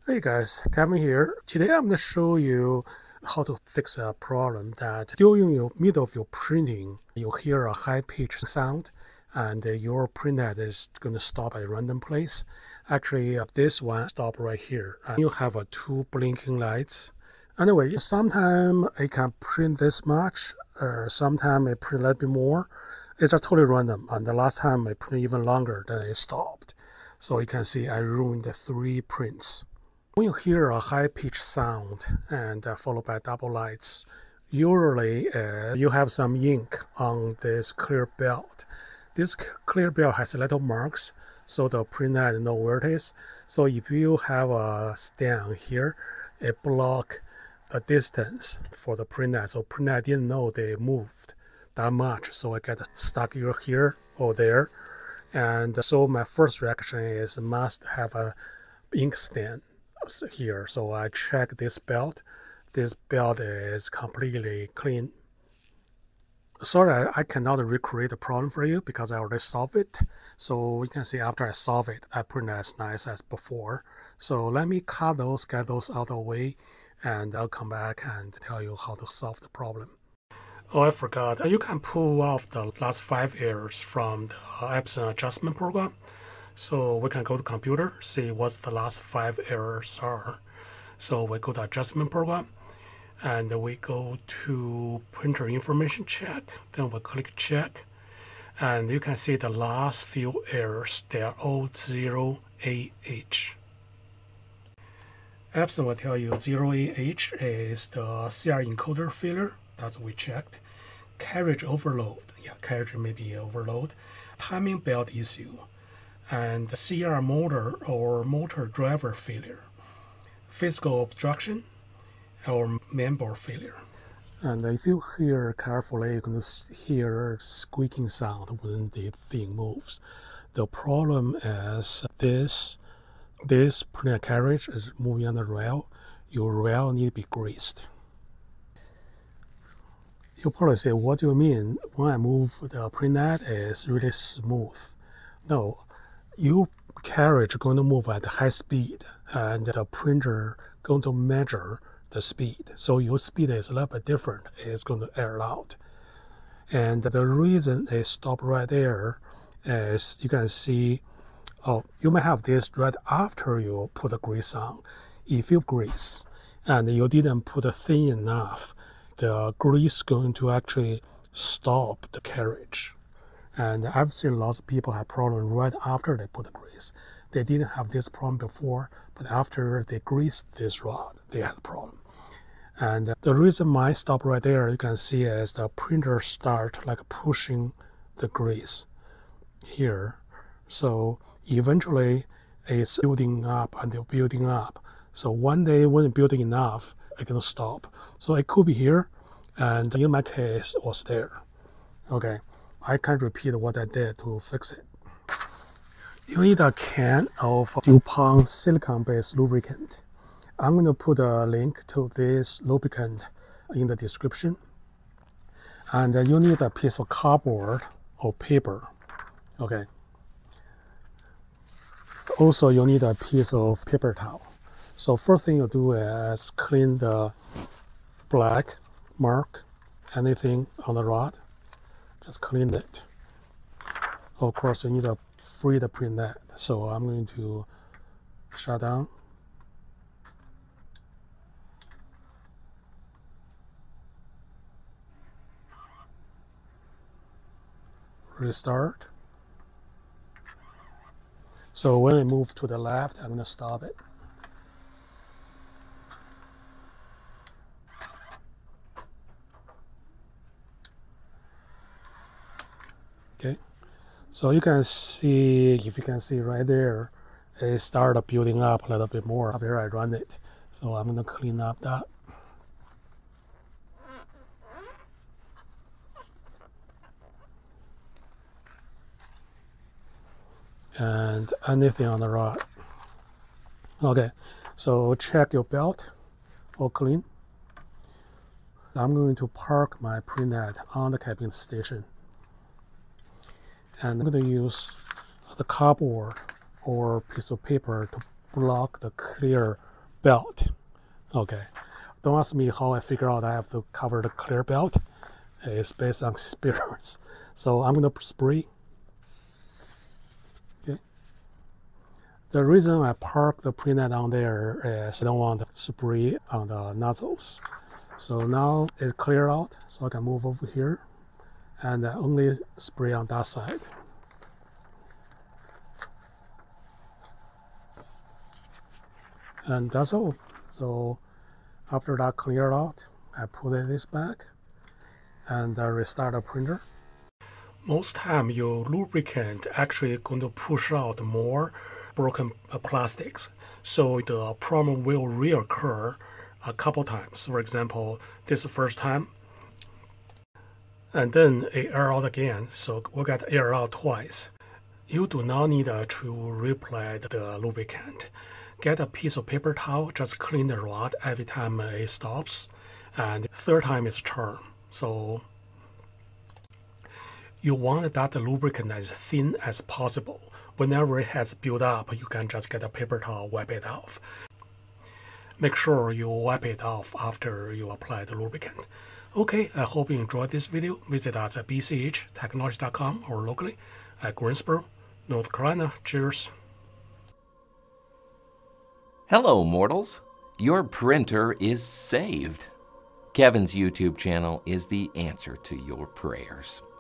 Hey guys, Kevin here. Today I'm going to show you how to fix a problem that during your middle of your printing, you hear a high-pitched sound and your printhead is going to stop at a random place. Actually, this one stop right here. And you have two blinking lights. Anyway, sometimes it can print this much, or sometimes it print a little bit more. It's just totally random. And the last time it printed even longer than it stopped. So you can see I ruined the 3 prints. When you hear a high-pitched sound and followed by double lights, usually you have some ink on this clear belt. This clear belt has little marks, so the printhead knows where it is. So if you have a stand here, it blocks the distance for the printhead. So printhead didn't know they moved that much, so it gets stuck either here or there. And so my first reaction is must have a ink stand here. So I check this belt. This belt is completely clean. Sorry, I cannot recreate the problem for you because I already solved it. So you can see after I solve it, I print as nice as before. So let me cut those, get those out of the way, and I'll come back and tell you how to solve the problem. Oh, I forgot. You can pull off the last 5 errors from the Epson adjustment program. So we can go to computer, see what the last 5 errors are. So we go to adjustment program, and we go to printer information check. Then we click check, and you can see the last few errors. They are all 0AH. Epson will tell you 0AH is the CR encoder failure. That's what we checked. Carriage overload. Yeah, carriage may be overload. Timing belt issue. And CR motor or motor driver failure, physical obstruction, or mainboard failure. And if you hear carefully, you're going to hear squeaking sound when the thing moves. The problem is this printer carriage is moving on the rail. Your rail need to be greased. You'll probably say, what do you mean when I move the printhead is really smooth? No. Your carriage going to move at high speed, and the printer going to measure the speed. So your speed is a little bit different. It's going to air out. And the reason it stopped right there is you can see, you might have this right after you put the grease on. If you grease and you didn't put it thin enough, the grease going to actually stop the carriage. And I've seen lots of people have problems right after they put the grease. They didn't have this problem before, but after they greased this rod, they had a problem. And the reason mine stopped right there, you can see is the printer start like pushing the grease here. So eventually it's building up and building up. So one day when it's building enough, it's gonna stop. So it could be here, and in my case, it was there. Okay. I can't repeat what I did to fix it. You need a can of DuPont silicone-based lubricant. I'm going to put a link to this lubricant in the description. And you need a piece of cardboard or paper. Okay. Also, you need a piece of paper towel. So first thing you do is clean the black mark, anything on the rod. Just clean it. Of course, you need to free the printhead. So I'm going to shut down. Restart. So when I move to the left, I'm going to stop it. Okay. So you can see, if you can see right there, it started building up a little bit more after I run it. So I'm going to clean up that. And anything on the rod. Okay, so check your belt, all clean. I'm going to park my printhead on the cabin station. And I'm going to use the cardboard or piece of paper to block the clear belt. Okay, don't ask me how I figure out I have to cover the clear belt. It's based on experience. So I'm going to spray. Okay. The reason I park the printhead on there is I don't want to spray on the nozzles. So now it's clear out, so I can move over here and only spray on that side. And that's all. So after that cleared out, I put this back and restart the printer. Most time your lubricant actually going to push out more broken plastics, so the problem will reoccur a couple times. For example, this is the first time, and then it air out again, so we got air out twice. You do not need to reapply the lubricant. Get a piece of paper towel, just clean the rod every time it stops, and third time is a charm. So you want that lubricant as thin as possible. Whenever it has built up, you can just get a paper towel, wipe it off. Make sure you wipe it off after you apply the lubricant. Okay, I hope you enjoyed this video. Visit us at bchtechnologies.com or locally at Greensboro, North Carolina. Cheers. Hello, mortals. Your printer is saved. Kevin's YouTube channel is the answer to your prayers.